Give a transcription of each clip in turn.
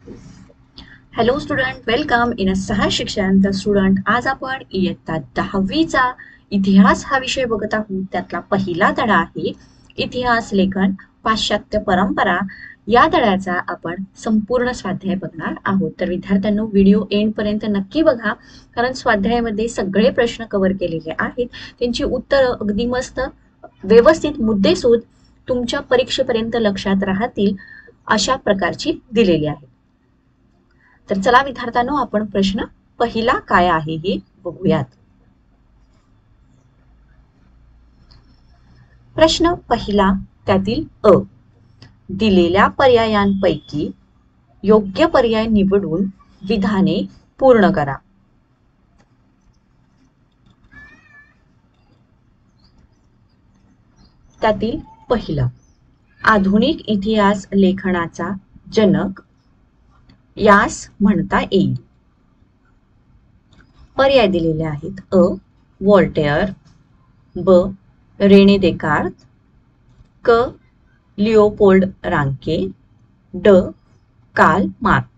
Hello student, welcome in a Sahaj Shikshan. तर student, आज आपण इयत्ता 10वीचा इतिहास हा विषय बघत आहोत. त्यातला पहिला धडा आहे इतिहास लेखन पाश्चात्य परंपरा. या धड्याचा आपण संपूर्ण स्वाध्याय बघणार आहोत. तर विद्यार्थ्यांनो, व्हिडिओ एंड पर्यंत नक्की बघा, कारण स्वाध्यायामध्ये सगळे प्रश्न कव्हर केलेले आहेत. त्यांची उत्तरं अगदी मस्त व्यवस्थित मुद्देसूद तुमच्या परीक्षेपर्यंत लक्षात राहतील अशा प्रकारची दिलेली आहे. तर चला विद्यार्थ्यांनो, आपण प्रश्न पहिला काय आहे हे बघूयात. प्रश्न पहिला त्यातील अ, दिलेल्या पर्यायांपैकी योग्य पर्याय निवडून विधाने पूर्ण करा. त्यातील पहिलं, आधुनिक इतिहास लेखनाचा जनक यास म्हणता येईल. पर्याय दिलेले आहेत. अ, व्हॉल्टेअर, ब, रेने देकार्त, क, लिओपोल्ड रांके, ड, कार्ल मार्क्स.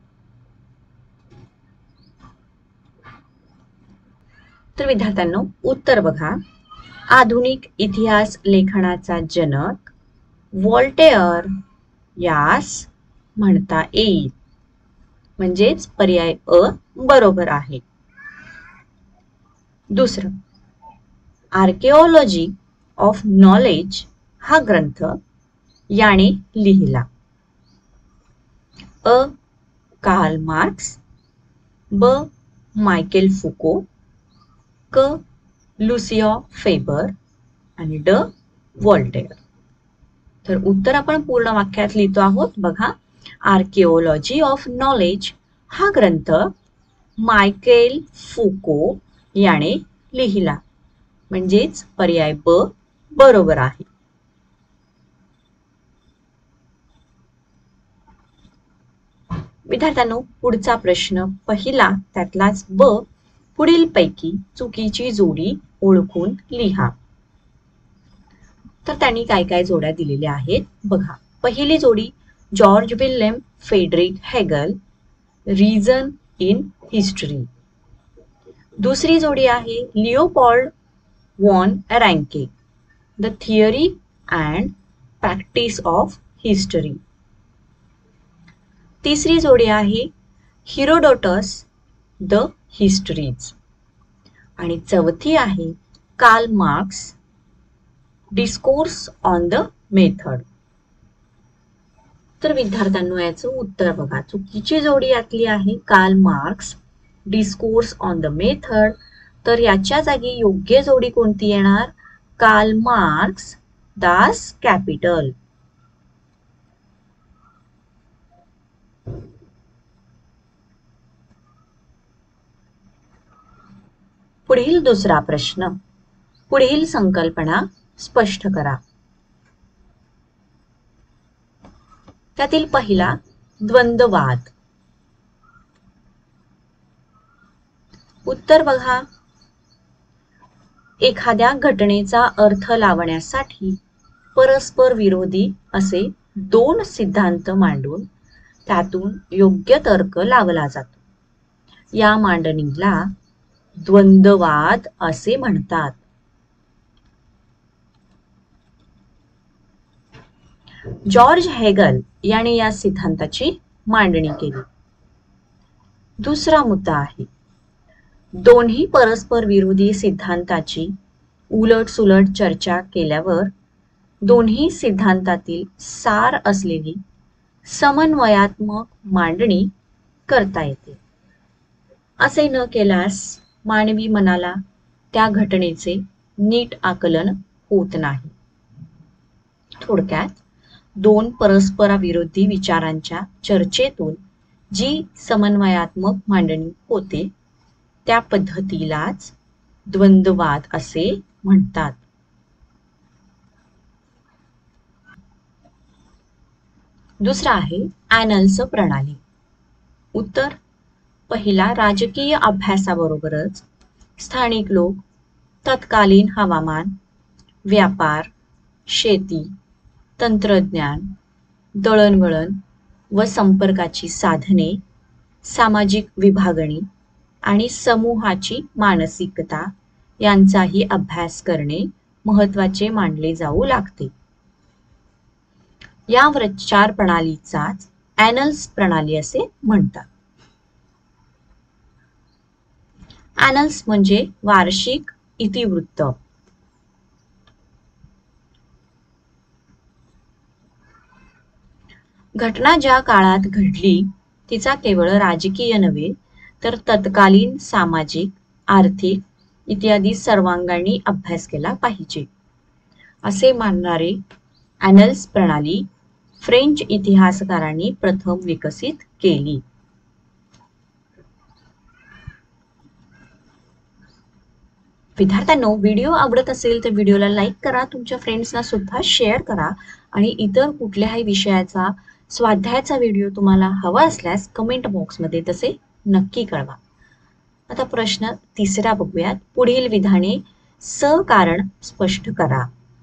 तर विद्यार्थ्यांनो, उत्तर बघा. आधुनिक इतिहास लेखनाचा जनक व्हॉल्टेअर यास म्हणता येईल. म्हणजेच पर्याय अ बरोबर आहे. दुसरं, आर्किओलॉजी ऑफ नॉलेज हा ग्रंथ याने लिहिला. अ, कार्ल मार्क्स, ब, मायकेल फुको, क, लुसिया फेबर आणि ड, व्हॉल्टेअर. तर उत्तर आपण पूर्ण वाक्यात लिहितो आहोत. बघा, आर्किओलॉजी ऑफ नॉलेज हा ग्रंथ मायकेल फुको याने लिहिला. म्हणजेच पर्याय ब बरोबर आहे. विद्यार्थ्यांनो, पुढचा प्रश्न पहिला त्यातलाच ब, पुढील पैकी चुकीची जोडी ओळखून लिहा. तर त्यांनी काय काय जोड्या दिलेल्या आहेत बघा. पहिली जोडी, George William Friedrich Hegel, reason in history. दुसरी जोडी आहे Leopold von Ranke, the theory and practice of history. तिसरी जोडी आहे हिरोडोटस, द हिस्टरीज. आणि चौथी आहे Karl Marx, discourse on the method. तर विद्यार्थ्यांनो, याचं उत्तर बघा. चुकीची जोडी यातली आहे Karl Marx, discourse on the method. तर याच्या जागी योग्य जोडी कोणती येणार? Karl Marx, Das Kapital. पुढील दुसरा प्रश्न, पुढील संकल्पना स्पष्ट करा. त्यातील पहिला, द्वंद्ववाद. उत्तर बघा. एखाद्या घटनेचा अर्थ लावण्यासाठी परस्पर विरोधी असे दोन सिद्धांत मांडून त्यातून योग्य तर्क लावला जातो. या मांडणीला द्वंद्ववाद असे म्हणतात. जॉर्ज हेगल याने या सिद्धांताची मांडणी केली. दुसरा मुद्दा आहे, दोन्ही परस्पर विरोधी सिद्धांताची उलटसुलट चर्चा केल्यावर दोन्ही सिद्धांतातील सार असलेली समन्वयात्मक मांडणी करता येते. असे न केल्यास मानवी मनाला त्या घटनेचे नीट आकलन होत नाही. थोडक्यात, दोन परस्पराविरोधी विचारांच्या चर्चेतून जी समन्वयात्मक मांडणी होते त्या पद्धतीलाच द्वंद्ववाद असे म्हणतात. दुसरा आहे ॲनल्स प्रणाली. उत्तर, पहिला, राजकीय अभ्यासाबरोबरच स्थानिक लोक, तत्कालीन हवामान, व्यापार, शेती, तंत्रज्ञान, दळणवळण, व संपर्काची साधने, सामाजिक विभागणी आणि समूहाची मानसिकता यांचाही अभ्यास करणे महत्त्वाचे मानले जाऊ लागते. या विचार प्रणालीचाच ॲनल्स प्रणाली असे म्हणतात. ॲनल्स म्हणजे वार्षिक इतिवृत्त. घटना ज्या काळात घडली तिचा केवळ राजकीय नव्हे तर तत्कालीन सामाजिक, आर्थिक इत्यादी सर्वांगांनी अभ्यास केला पाहिजे असे मानणारे ॲनल्स प्रणाली फ्रेंच इतिहासकारांनी प्रथम विकसित केली. विद्यार्थ्यांनो, व्हिडिओ आवडत असेल तर व्हिडिओला लाईक करा, तुमच्या फ्रेंड्सना सुद्धा शेअर करा आणि इतर कुठल्याही विषयाचा स्वाध्यायाचा व्हिडिओ तुम्हाला हवा असल्यास कमेंट बॉक्समध्ये तसे नक्की कळवा. आता प्रश्न तिसरा बघूयात. पुढील विधाने सकारण स्पष्ट करा.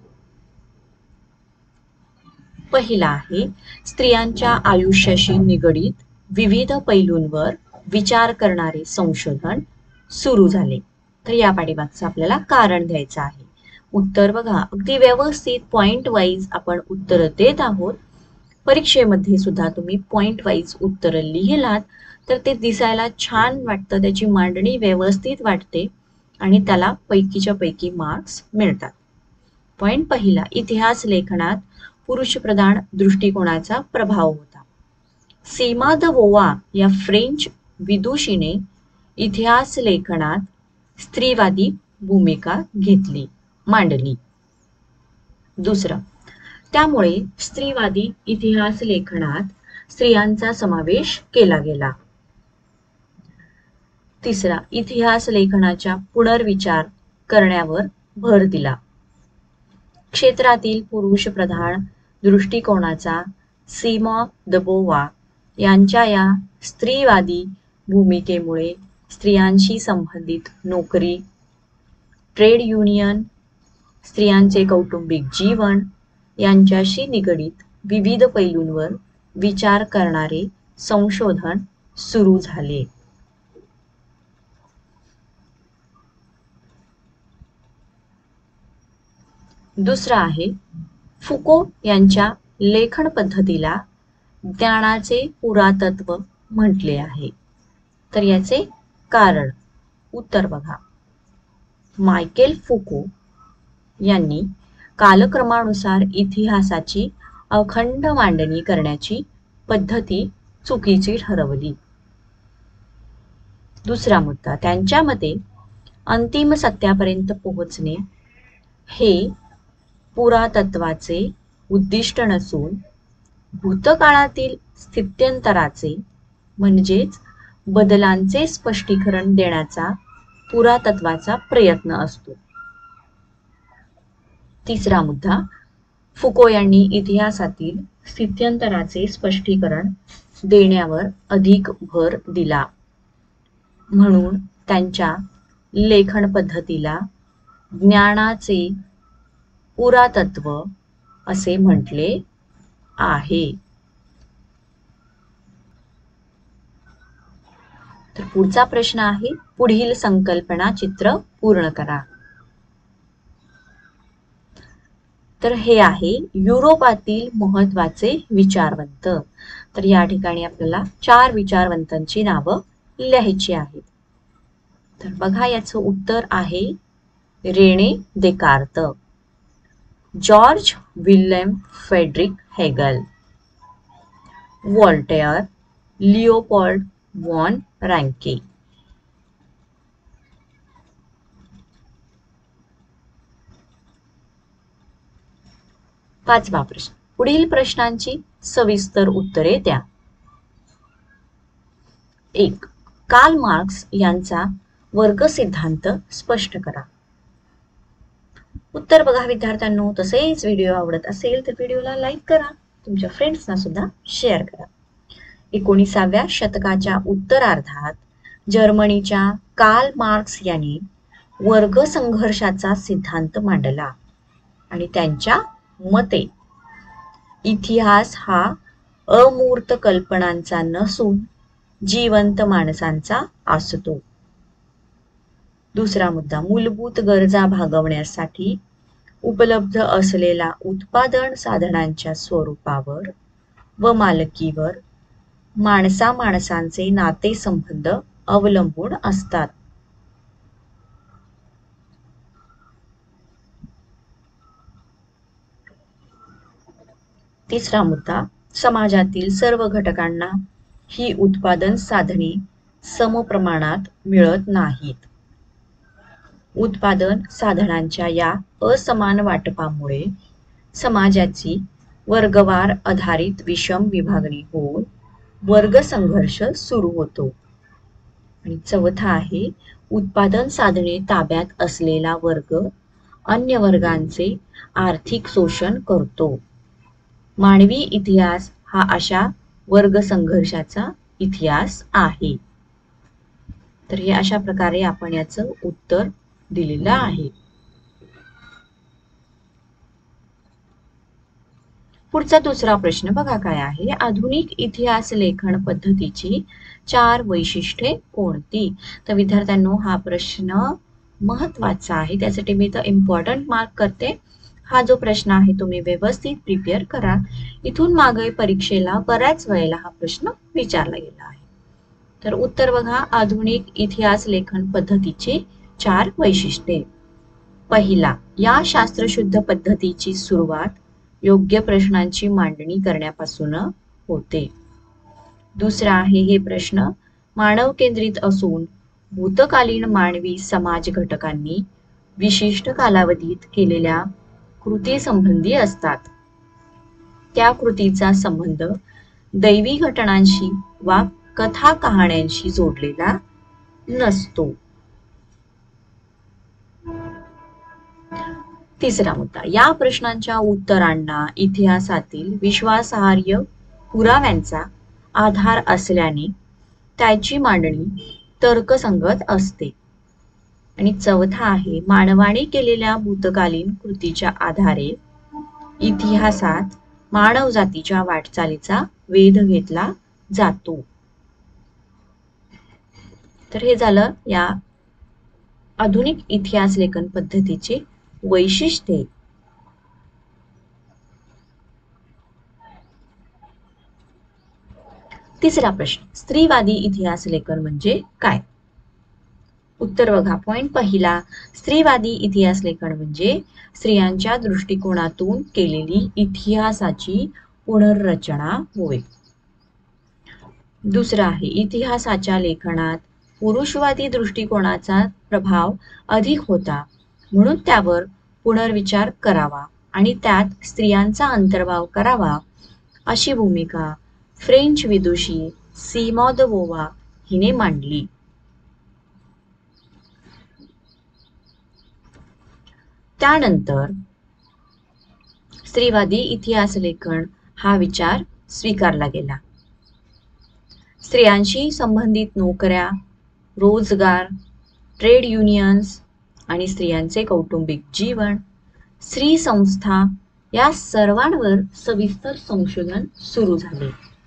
पहिला आहे, स्त्रियांच्या आयुष्याशी निगडीत विविध पैलूंवर विचार करणारे संशोधन सुरू झाले. तर या पाठीमागचं आपल्याला कारण द्यायचं आहे. उत्तर बघा, अगदी व्यवस्थित पॉइंट वाईज आपण उत्तर देत आहोत. परीक्षेमध्ये सुद्धा तुम्ही पॉइंट वाईज उत्तर लिहिलात तर ते दिसायला छान वाटतं, त्याची मांडणी व्यवस्थित वाटते आणि त्याला पैकीच्या पैकी मार्क्स मिळतात. पॉइंट पहिला, इतिहास लेखनात पुरुषप्रधान दृष्टिकोनाचा प्रभाव होता. सीमा द बोवा या फ्रेंच विदुषीने इतिहास लेखनात स्त्रीवादी भूमिका मांडली. दुसरं, त्यामुळे स्त्रीवादी इतिहास लेखनात स्त्रियांचा समावेश केला गेला. तिसरा, इतिहास लेखनाच्या पुनर्विचार करण्यावर भर दिला. क्षेत्रातील पुरुष प्रधान दृष्टिकोनाचा सीमा द बोवा यांच्या या स्त्रीवादी भूमिकेमुळे स्त्रियांशी संबंधित नोकरी, ट्रेड युनियन, स्त्रियांचे कौटुंबिक जीवन यांच्याशी निगडीत विविध पैलूंवर विचार करणारे संशोधन सुरू झाले. दुसरा आहे, फुको यांच्या लेखन पद्धतीला ज्ञानाचे पुरातत्व म्हटले आहे. तर याचे कारण, उत्तर बघा, मायकेल फुको यांनी कालक्रमानुसार इतिहासाची अखंड मांडणी करण्याची पद्धती चुकीची ठरवली. दुसरा मुद्दा, त्यांच्या मते अंतिम सत्यापर्यंत पोहोचणे हे पुरातत्वाचे उद्दिष्ट नसून भूतकाळातील स्थित्यंतराचे म्हणजेच बदलांचे स्पष्टीकरण देण्याचा पुरातत्वाचा प्रयत्न असतो. तिसरा मुद्दा, फुको यांनी इतिहासातील स्थित्यंतराचे स्पष्टीकरण देण्यावर अधिक भर दिला म्हणून त्यांच्या लेखन पद्धतीला ज्ञानाचे पुरातत्व असे म्हटले आहे. तर पुढचा प्रश्न आहे, पुढील संकल्पना चित्र पूर्ण करा. तर हे आहे युरोपातील महत्त्वाचे विचारवंत. तर या ठिकाणी आपल्याला 4 विचारवंतांची नावं लिहायची आहेत. तर बघा, याचं उत्तर आहे Rene Descartes, George William Friedrich Hegel, Voltaire, Leopold von Ranke. पाचवा प्रश्न, पुढील प्रश्नांची सविस्तर उत्तरे द्या. 1. कार्ल मार्क्स यांचा वर्ग सिद्धांत स्पष्ट करा. उत्तर बघा विद्यार्थ्यांनो, तसेच व्हिडिओ आवडत असेल तर व्हिडिओला लाईक करा, तुमच्या फ्रेंड्सना सुद्धा शेअर करा. 19व्या शतकाच्या उत्तरार्धात जर्मनीच्या कार्ल मार्क्स यांनी वर्ग संघर्षाचा सिद्धांत मांडला आणि त्यांच्या मते इतिहास हा अमूर्त कल्पनांचा नसून जिवंत माणसांचा असतो. दुसरा मुद्दा, मूलभूत गरजा भागवण्यासाठी उपलब्ध असलेल्या उत्पादन साधनांच्या स्वरूपावर व मालकीवर माणसांचे नातेसंबंध अवलंबून असतात. तिसरा मुद्दा, समाजातील सर्व घटकांना ही उत्पादन साधने समप्रमाणात मिळत नाहीत. उत्पादन साधनांच्या या असमान वाटपामुळे समाजाची वर्गवार आधारित विषम विभागणी होऊन वर्गसंघर्ष सुरू होतो. आणि चौथा आहे, उत्पादन साधने ताब्यात असलेला वर्ग अन्य वर्गांचे आर्थिक शोषण करतो. मानवी इतिहास हा अशा वर्गसंघर्षाचा इतिहास आहे. तर हे अशा प्रकारे आपण याचं उत्तर दिलेलं आहे. पुढचा दुसरा प्रश्न बघा काय आहे. आधुनिक इतिहास लेखन पद्धतीची 4 वैशिष्ट्ये कोणती? तर विद्यार्थ्यांनो, हा प्रश्न महत्वाचा आहे, त्यासाठी मी तर इम्पॉर्टंट मार्क करते. हा जो प्रश्न आहे तुम्ही व्यवस्थित प्रिपेअर करा. इथून मागे परीक्षेला बऱ्याच वेळेला हा प्रश्न विचारला गेला आहे. तर उत्तर बघा, आधुनिक इतिहास लेखन पद्धतीची 4 वैशिष्ट्ये. पहिला, या शास्त्रशुद्ध पद्धतीची सुरुवात योग्य प्रश्नांची मांडणी करण्यापासून होते. दुसरा आहे, हे प्रश्न मानव केंद्रित असून भूतकालीन मानवी समाज घटकांनी विशिष्ट कालावधीत केलेल्या कृती संबंधी असतात. त्या कृतीचा संबंध दैवी घटनांशी वा कथा कहाण्यांशी जोडलेला नसतो. तिसरा मुद्दा, या प्रश्नांच्या उत्तरांना इतिहासातील विश्वासार्ह पुराव्यांचा आधार असल्याने त्याची मांडणी तर्कसंगत असते. आणि चौथा आहे, मानवाने केलेल्या भूतकालीन कृतीच्या आधारे इतिहासात मानवजातीच्या वाटचालीचा वेध घेतला जातो. तर हे झालं या आधुनिक इतिहास लेखन पद्धतीचे वैशिष्ट्ये. तिसरा प्रश्न, स्त्रीवादी इतिहास लेखन म्हणजे काय? उत्तर बघा. पॉइंट पहिला, स्त्रीवादी इतिहास लेखन म्हणजे स्त्रियांच्या दृष्टिकोनातून केलेली इतिहासाची पुनर्रचना होय. दुसरा आहे, इतिहासाच्या लेखनात पुरुषवादी दृष्टिकोनाचा प्रभाव अधिक होता, म्हणून त्यावर पुनर्विचार करावा आणि त्यात स्त्रियांचा अंतर्भाव करावा, अशी भूमिका फ्रेंच विदुषी सिमॉन दे बोवार हिने मांडली. त्यानंतर स्त्रीवादी इतिहास लेखन हा विचार स्वीकारला गेला. स्त्रियांशी संबंधित नोकऱ्या, रोजगार, ट्रेड युनियन्स आणि स्त्रियांचे कौटुंबिक जीवन, स्त्री संस्था या सर्वांवर सविस्तर संशोधन सुरू झाले.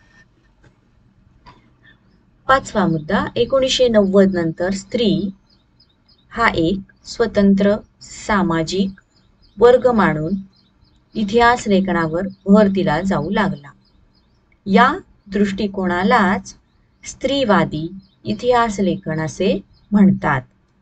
पाचवा मुद्दा, 1990 नंतर स्त्री हा एक स्वतंत्र सामाजिक वर्ग मानून इतिहास लेखनावर भर दिला जाऊ लागला. या दृष्टिकोनालाच स्त्रीवादी इतिहास लेखन असे म्हणतात.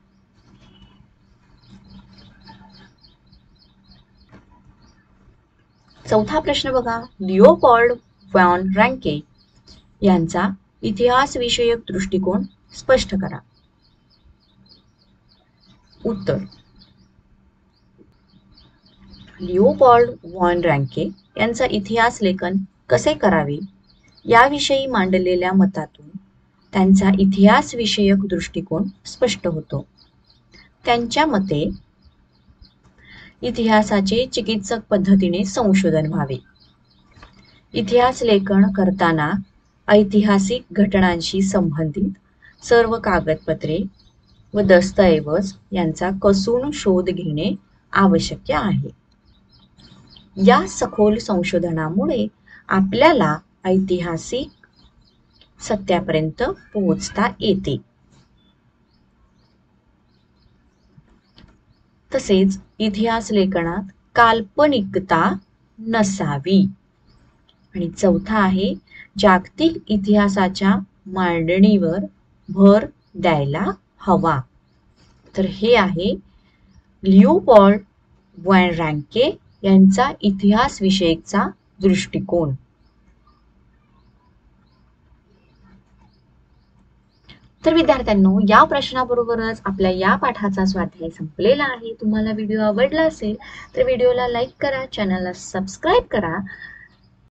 चौथा प्रश्न बघा, लिओपोल्ड वॉन रँके यांचा इतिहास विषयक दृष्टिकोन स्पष्ट करा. उत्तर, लिओपोल्ड वॉन रँके यांचा इतिहास लेखन कसे करावे याविषयी मांडलेल्या मतातून त्यांचा इतिहास विषयक दृष्टिकोन स्पष्ट होतो. त्यांच्या मते इतिहासाचे चिकित्सक पद्धतीने संशोधन व्हावे. इतिहास लेखन करताना ऐतिहासिक घटनांशी संबंधित सर्व कागदपत्रे व दस्तऐवज यांचा कसून शोध घेणे आवश्यक आहे. या सखोल संशोधनामुळे आपल्याला ऐतिहासिक सत्यापर्यंत पोहोचता येते. तसेच इतिहास लेखनात काल्पनिकता नसावी. आणि चौथा आहे जागतिक इतिहासाच्या मांडणीवर भर द्यायला हवा. तर हे आहे लिओपोल्ड वॅन रँके यांचा इतिहास विषयकचा दृष्टिकोन. तर विद्यार्थ्यांनो, या प्रश्नाबरोबरच आपल्या या पाठाचा स्वाध्याय संपलेला आहे. तुम्हाला व्हिडिओ आवडला असेल तर व्हिडिओला लाईक करा, चॅनलला सबस्क्राईब करा